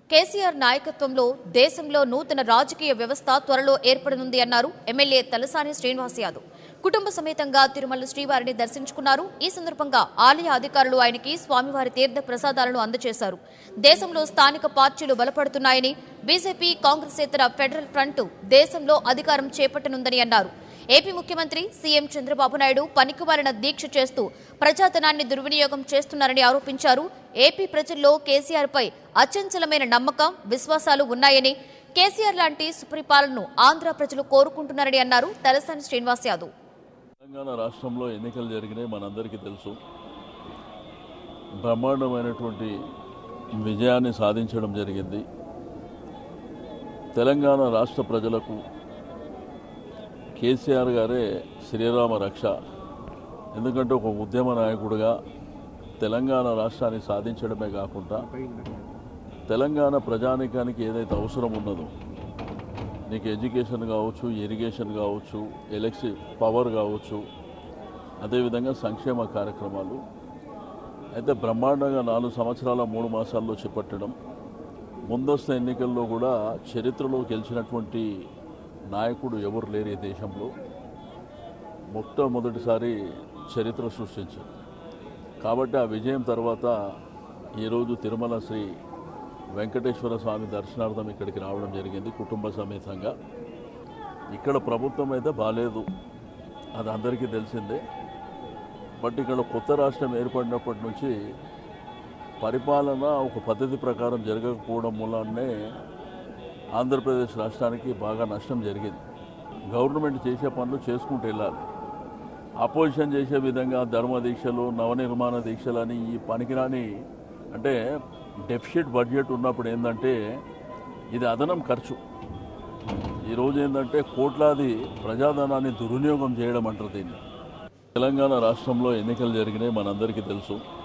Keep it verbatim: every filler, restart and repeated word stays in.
కేసీఆర్ నాయకత్వంలో దేశంలో నూతన రాజకీయ వ్యవస్థ త్వరలో ఏర్పడనుంది అన్నారు ఎమ్మెల్యే తలసాని శ్రీనివాస్ యాదవ్. కుటుంబ సమేతంగా తిరుమల శ్రీవారిని దర్శించుకున్నారు. ఈ సందర్భంగా ఆలయ అధికారులు ఆయనకి స్వామివారి తీర్థ ప్రసాదాలను అందజేశారు. దేశంలో స్థానిక పార్టీలు బలపడుతున్నాయని, బీజేపీ కాంగ్రెసేతర ఫెడరల్ ఫ్రంట్ దేశంలో అధికారం చేపట్టనుందని అన్నారు. ఏపీ ముఖ్యమంత్రి సీఎం చంద్రబాబు నాయుడు పనికిమాలిన దీక్ష చేస్తూ ప్రజాధనాన్ని దుర్వినియోగం చేస్తున్నారని ఆరోపించారు. ఏపీ ప్రజల్లో కేసీఆర్ పై అచంచలమైన నమ్మకం, విశ్వాసాలు ఉన్నాయని, కేసీఆర్ లాంటి సుపరిపాలనను ఆంధ్ర ప్రజలు కోరుకుంటున్నారని అన్నారు తలసాని శ్రీనివాస్ యాదవ్. తెలంగాణ రాష్ట్రంలో ఎన్నికలు జరిగినాయి, మనందరికీ తెలుసు. బ్రహ్మాండమైనటువంటి విజయాన్ని సాధించడం జరిగింది. తెలంగాణ రాష్ట్ర ప్రజలకు కేసీఆర్ గారే శ్రీరామ రక్ష. ఎందుకంటే ఒక ఉద్యమ నాయకుడిగా తెలంగాణ రాష్ట్రాన్ని సాధించడమే కాకుండా తెలంగాణ ప్రజానీకానికి ఏదైతే అవసరం ఉన్నదో, నీకు ఎడ్యుకేషన్ కావచ్చు, ఇరిగేషన్ కావచ్చు, ఎలక్ట్రిక్ పవర్ కావచ్చు, అదేవిధంగా సంక్షేమ కార్యక్రమాలు అయితే బ్రహ్మాండంగా నాలుగు సంవత్సరాల మూడు మాసాల్లో చేపట్టడం, ముందస్తు ఎన్నికల్లో కూడా చరిత్రలో గెలిచినటువంటి నాయకుడు ఎవరు లేరు ఈ దేశంలో. మొట్టమొదటిసారి చరిత్ర సృష్టించారు. కాబట్టి ఆ విజయం తర్వాత ఈరోజు తిరుమల శ్రీ వెంకటేశ్వర స్వామి దర్శనార్థం ఇక్కడికి రావడం జరిగింది కుటుంబ సమేతంగా. ఇక్కడ ప్రభుత్వం అయితే బాలేదు, అది అందరికీ తెలిసిందే. బట్ ఇక్కడ కొత్త రాష్ట్రం ఏర్పడినప్పటి నుంచి పరిపాలన ఒక పద్ధతి ప్రకారం జరగకపోవడం వల్లనే ఆంధ్రప్రదేశ్ రాష్ట్రానికి బాగా నష్టం జరిగింది. గవర్నమెంట్ చేసే పనులు చేసుకుంటూ వెళ్ళాలి. అపోజిషన్ చేసే విధంగా ధర్మ దీక్షలు, నవనిర్మాణ దీక్షలు అని ఈ పనికిరాని, అంటే డెఫిసిట్ బడ్జెట్ ఉన్నప్పుడు ఏంటంటే ఇది అదనం ఖర్చు. ఈరోజు ఏంటంటే కోట్లాది ప్రజాధనాన్ని దుర్వినియోగం చేయడం అంటారు దీన్ని. తెలంగాణ రాష్ట్రంలో ఎన్నికలు జరిగినాయి, మనందరికీ తెలుసు.